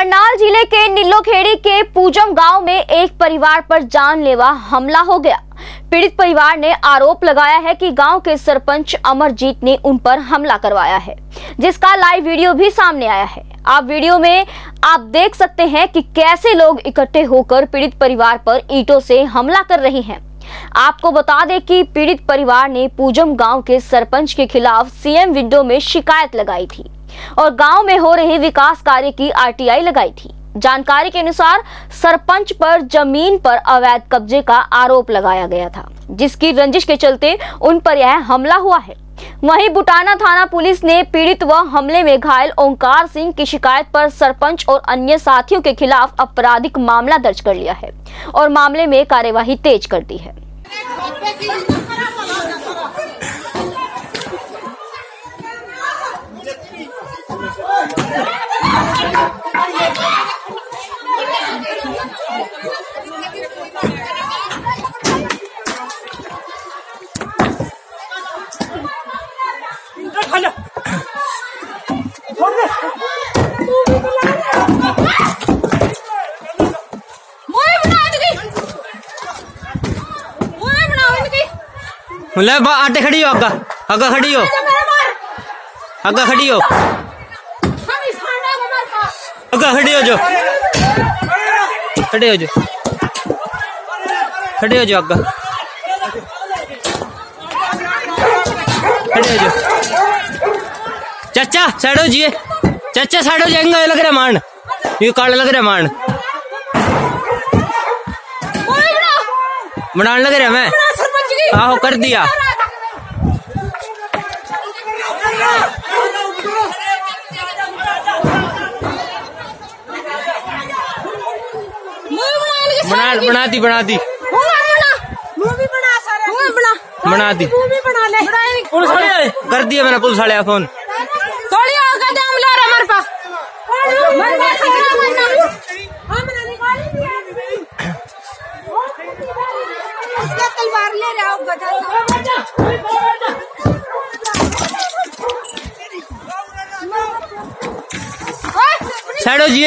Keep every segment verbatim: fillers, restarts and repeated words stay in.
करनाल जिले के नीलोखेड़ी के पूजम गांव में एक परिवार पर जानलेवा हमला हो गया। पीड़ित परिवार ने आरोप लगाया है कि गांव के सरपंच अमरजीत ने उन पर हमला करवाया है, जिसका लाइव वीडियो भी सामने आया है। आप वीडियो में आप देख सकते हैं कि कैसे लोग इकट्ठे होकर पीड़ित परिवार पर ईंटों से हमला कर रहे हैं। आपको बता दें कि पीड़ित परिवार ने पूजम गांव के सरपंच के खिलाफ सीएम विंडो में शिकायत लगाई थी और गांव में हो रहे विकास कार्य की आरटीआई लगाई थी। जानकारी के अनुसार सरपंच पर जमीन पर अवैध कब्जे का आरोप लगाया गया था, जिसकी रंजिश के चलते उन पर यह हमला हुआ है। वहीं बुटाना थाना पुलिस ने पीड़ित व हमले में घायल ओंकार सिंह की शिकायत पर सरपंच और अन्य साथियों के खिलाफ आपराधिक मामला दर्ज कर लिया है और मामले में कार्यवाही तेज कर दी है। ले आटे खड़ी हो, अग्गा अग्गा खड़ी हो, अग्गा खड़ी हो, अग्गा खड़ी हो जो खड़ी हो जो खड़ी हो जो अग्गा खड़ी हो जो। चाचा साइडो जी, चाचा साइडो जाएंगे, लग रहा मान ये काला लग रहा मान बनाने लग रहा मैं आहो कर दिया। बना बना दी बना दी बना दी पुलिस वाले कर दिया मैंने, पुलिस वाले फोन तलवार ले रहा हूँ गधा साइडो जी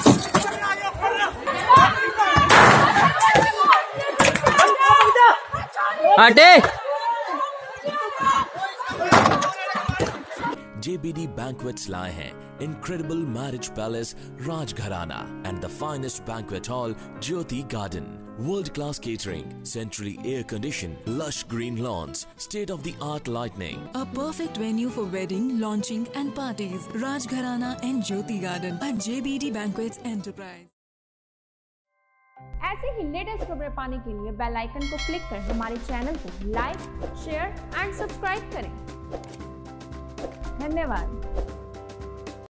आटे। J B D Banquets लाए हैं Incredible Marriage Palace Rajgharana and the finest banquet hall Jyoti Garden. World-class catering, centrally air-conditioned, lush green lawns, state-of-the-art lighting. A perfect venue for wedding, launching and parties. Rajgharana and Jyoti Garden at J B D Banquets Enterprise. ऐसे ही latest खबरें पाने के लिए bell icon को click कर हमारे channel को like, share and subscribe करें। धन्यवाद।